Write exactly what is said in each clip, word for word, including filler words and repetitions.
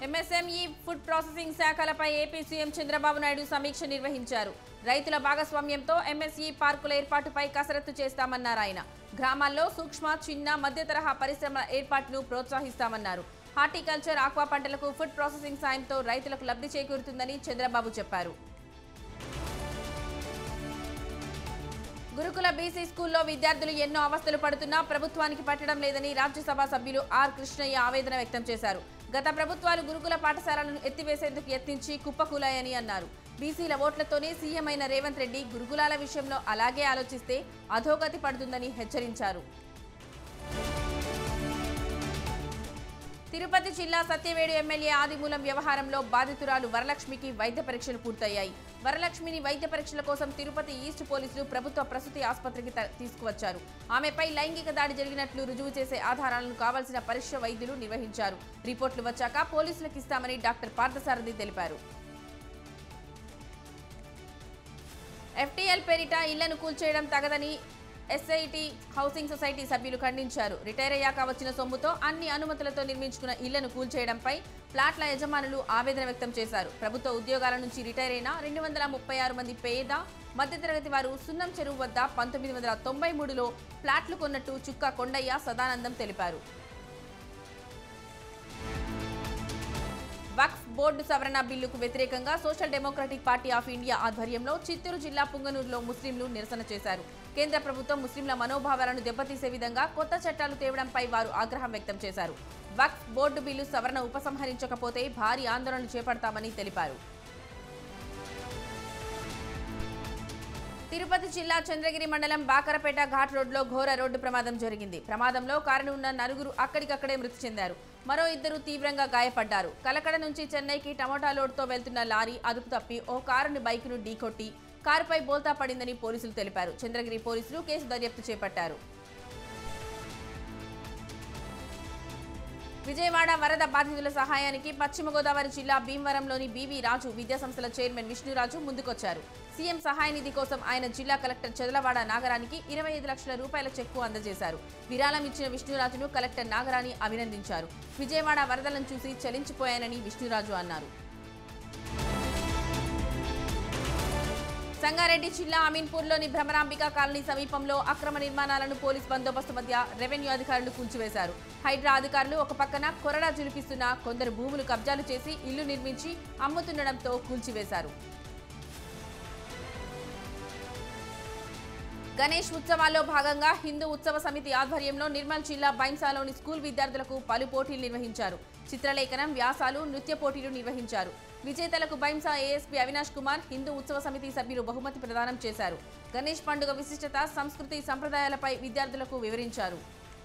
MSME food processing శాఖలపై AP CM Chandrababu Naidu సమీక్ష నిర్వహించారు. రైతుల భాగస్వామ్యంతో ఎంఎస్ఈ పార్కుల ఏర్పాటుపై కసరత్తు చేస్తామన్నారు ఆయన. గ్రామాల్లో సూక్ష్మ, చిన్న, మధ్య తరహా పరిశ్రమల ఏర్పాటును ప్రోత్సహిస్తామన్నారు. హార్టికల్చర్, ఆక్వా పంటలకు ఫుడ్ ప్రాసెసింగ్ సాయంతో రైతులకు లబ్ధి చేకూరుతుందని చంద్రబాబు చెప్పారు. గురుకుల బీసీ స్కూల్లో విద్యార్థులు ఎన్నో అవస్థలు పడుతున్నా ప్రభుత్వానికి పట్టడం లేదని రాజ్యసభ సభ్యులు ఆర్ కృష్ణయ్య ఆవేదన వ్యక్తం చేశారు. గత ప్రభుత్వాలు గురుకుల పాఠశాలలను ఎత్తివేసేందుకు యత్నించి కుప్పకూలాయని అన్నారు. బీసీల ఓట్లతోనే సీఎం అయిన రేవంత్ రెడ్డి గురుకులాల విషయంలో అలాగే ఆలోచిస్తే అధోగతి పడుతుందని హెచ్చరించారు. తిరుపతి జిల్లా సత్యవేడు ఎమ్మెల్యే ఆదిమూలం వ్యవహారంలో బాధితురాలు వరలక్ష్మికి వైద్య పరీక్షలు పూర్తయ్యాయి. వరలక్ష్మిని వైద్య పరీక్షల కోసం తిరుపతి ఈస్ట్ పోలీసులు ప్రభుత్వ ప్రసూతి ఆసుపత్రికి తీసుకువచ్చారు. ఆమెపై లైంగిక దాడి జరిగినట్లు రుజువు చేసే ఆధారాలను కావాల్సిన పరీక్ష వైద్యులు నిర్వహించారు. రిపోర్టులు వచ్చాక పోలీసులకు ఇస్తామని డాక్టర్ పార్థసారథి తెలిపారు. ఎఫ్టీఎల్ పేరిట ఇళ్లను కూల్చేయడం తగదని ఎస్ఐటి హౌసింగ్ సొసైటీ సభ్యులు ఖండించారు. రిటైర్ అయ్యాక వచ్చిన సొమ్ముతో అన్ని అనుమతులతో నిర్మించుకున్న ఇళ్లను కూల్చేయడంపై ఫ్లాట్ల యజమానులు ఆవేదన వ్యక్తం చేశారు. ప్రభుత్వ ఉద్యోగాల నుంచి రిటైర్ అయిన రెండు వందల ముప్పై ఆరు మంది పేద మధ్యతరగతి వారు సున్నం చెరువు వద్ద పంతొమ్మిది వందల తొంభై మూడులో ఫ్లాట్లు కొన్నట్టు చుక్క కొండయ్య సదానందం తెలిపారు. వక్ఫ్ బోర్డు సవరణ బిల్లుకు వ్యతిరేకంగా social democratic party of India ఆధ్వర్యంలో చిత్తూరు జిల్లా పుంగనూరులో ముస్లింలు నిరసన చేశారు. కేంద్ర ప్రభుత్వం ముస్లింల మనోభావాలను దెబ్బతీసే విధంగా కొత్త చట్టాలు తేవడంపై వారు ఆగ్రహం వ్యక్తం చేశారు. వక్ఫ్ బోర్డు బిల్లు సవరణ ఉపసంహరించకపోతే భారీ ఆందోళనలు చేపడతామని తెలిపారు. తిరుపతి జిల్లా చంద్రగిరి మండలం బాకరపేట ఘాట్ రోడ్లో ఘోర రోడ్డు ప్రమాదం జరిగింది. ప్రమాదంలో కారులో ఉన్న నలుగురు అక్కడికక్కడే మృతి చెందారు. మరో ఇద్దరు తీవ్రంగా గాయపడ్డారు. కలకడ నుంచి చెన్నైకి టమోటా లోడ్తో వెళ్తున్న లారీ అదుపు తప్పి ఓ కారుని బైకును ఢీకొట్టి కారుపై బోల్తా పడిందని పోలీసులు తెలిపారు. చంద్రగిరి పోలీసులు కేసు దర్యాప్తు చేపట్టారు. విజయవాడ వరద బాధితుల సహాయానికి పశ్చిమ గోదావరి జిల్లా భీమవరంలోని బీవీ రాజు విద్యాసంస్థల చైర్మన్ విష్ణురాజు ముందుకొచ్చారు. సీఎం సహాయ నిధి కోసం ఆయన జిల్లా కలెక్టర్ చదలవాడ నాగరానికి ఇరవై ఐదు లక్షల రూపాయల చెక్కు అందజేశారు. విరాళం ఇచ్చిన విష్ణురాజును కలెక్టర్ నాగరాణి అభినందించారు. విజయవాడ వరదలను చూసి చలించిపోయానని విష్ణురాజు అన్నారు. సంగారెడ్డి జిల్లా అమీన్పూర్లోని భ్రమరాంబిక కాలనీ సమీపంలో అక్రమ నిర్మాణాలను పోలీస్ బందోబస్తు మధ్య రెవెన్యూ అధికారులు కూల్చివేశారు. హైడ్రా అధికారులు ఒక పక్కన కొరడా జులిపిస్తున్న కొందరు భూములు కబ్జాలు చేసి ఇల్లు నిర్మించి అమ్ముతుండడంతో కూల్చివేశారు. గణేష్ ఉత్సవాల్లో భాగంగా హిందూ ఉత్సవ సమితి ఆధ్వర్యంలో నిర్మల్ జిల్లా బైంసాలోని స్కూల్ విద్యార్థులకు పలు పోటీలు నిర్వహించారు. చిత్రలేఖనం, వ్యాసాలు, నృత్య పోటీలు నిర్వహించారు. విజేతలకు బైంసా ఏఎస్పీ అవినాష్ కుమార్, హిందూ ఉత్సవ సమితి సభ్యులు బహుమతి ప్రదానం చేశారు. గణేష్ పండుగ విశిష్టత, సంస్కృతి, సంప్రదాయాలపై విద్యార్థులకు వివరించారు.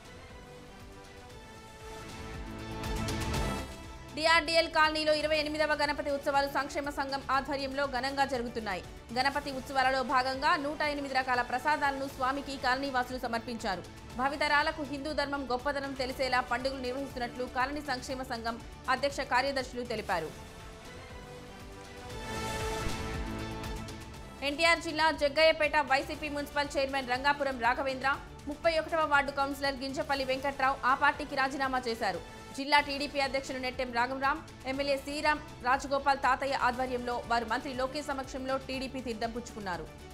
డిఆర్డీఎల్ కాలనీలో ఇరవై ఎనిమిదవ గణపతి ఉత్సవాలు సంక్షేమ సంఘం ఆధ్వర్యంలో ఘనంగా జరుగుతున్నాయి. గణపతి ఉత్సవాలలో భాగంగా నూట ఎనిమిది రకాల ప్రసాదాలను స్వామికి కాలనీవాసులు సమర్పించారు. భావితరాలకు హిందూ ధర్మం గొప్పదనం తెలిసేలా పండుగలు నిర్వహిస్తున్నట్లు కాలనీ సంక్షేమ సంఘం అధ్యక్ష కార్యదర్శులు తెలిపారు. ఎన్టీఆర్ జిల్లా Jaggayyapeta YCP municipal chairman Rangapuram Raghavendra, ముప్పై ఒకటవ వార్డు కౌన్సిలర్ గింజపల్లి వెంకట్రావు ఆ పార్టీకి రాజీనామా చేశారు. జిల్లా టీడీపీ అధ్యక్షులు నెట్టెం రాఘవరాం, ఎమ్మెల్యే శ్రీరామ్ రాజగోపాల్ తాతయ్య ఆధ్వర్యంలో వారు మంత్రి లోకేష్ సమక్షంలో టీడీపీ తీర్థం పుచ్చుకున్నారు.